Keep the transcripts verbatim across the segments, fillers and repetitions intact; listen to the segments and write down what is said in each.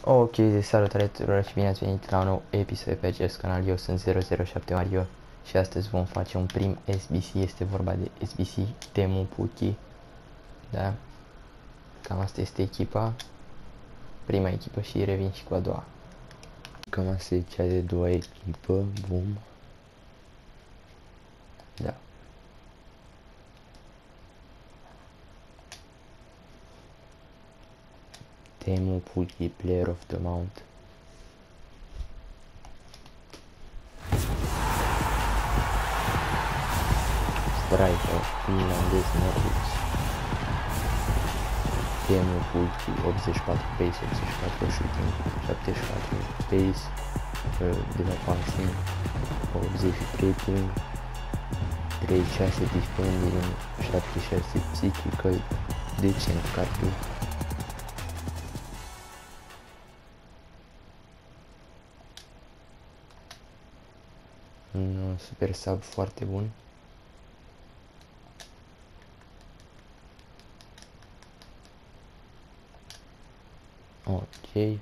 Ok, salutare tuturor și bine ați venit la un nou episod pe acest canal. Eu sunt zero zero șapte Mario și astăzi vom face un prim S B C. Este vorba de S B C Temu Puki. Da? Cam asta este echipa. Prima echipă și revin și cu a doua. Cam asta e cea de doua echipă. Bum. Da. Temu Puki, Player of the Mount. Striker, finlandez Nordics. Temu Puki, optzeci și patru pace, optzeci și patru shooting, șaptezeci și patru pace, de la passing, optzeci și trei ping, treizeci și șase defending, șaptezeci și șase psychical, decent cardio. Un super sub foarte bun. Ok.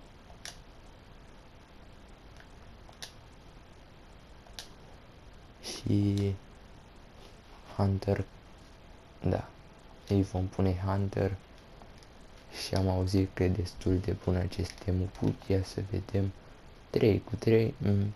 Și Hunter, da, îi vom pune Hunter și am auzit că e destul de bun acest Temu Puki. Ia să vedem. Trei cu trei. Mm.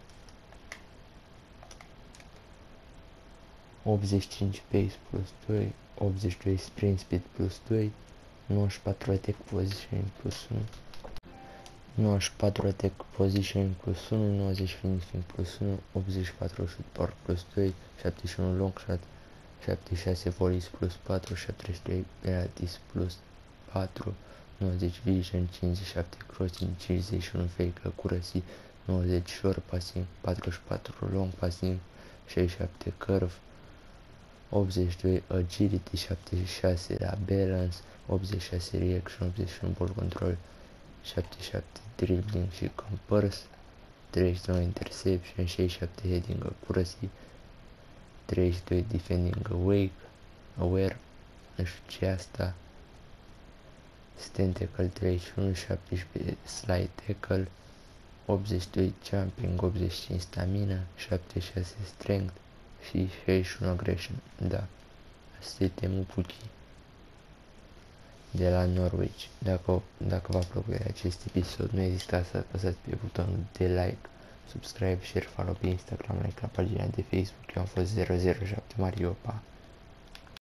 optzeci și cinci pace plus doi, optzeci și doi sprint speed plus doi, nouăzeci și patru attack position plus unu, nouăzeci și patru attack position plus unu, nouăzeci finishing plus unu, optzeci și patru shoot power plus doi, șaptezeci și unu long shot, șaptezeci și șase volleys plus patru, șaptezeci și trei penalties plus patru, nouăzeci vision, cincizeci și șapte crossing, cincizeci și unu fake accuracy, nouăzeci short passing, patruzeci și patru long passing, șaizeci și șapte curve, optzeci și doi agility, șaptezeci și șase la balance, optzeci și șase reaction, optzeci și unu ball control, șaptezeci și șapte dribbling și comparse, treizeci și doi interception, șaizeci și șapte heading accuracy, treizeci și doi defending awake, aware, nu știu ce asta, stand tackle treizeci și unu, șaptesprezece slide tackle, optzeci și doi jumping, optzeci și cinci stamina, șaptezeci și șase strength și șaizeci și unu aggression. Da, asta e Temu Puki de la Norwich. Dacă, dacă v-a plăcut acest episod, nu ezitați să apăsați pe butonul de like, subscribe, share, follow pe Instagram, like la pagina de Facebook. Eu am fost zero zero șapte Mario, pa!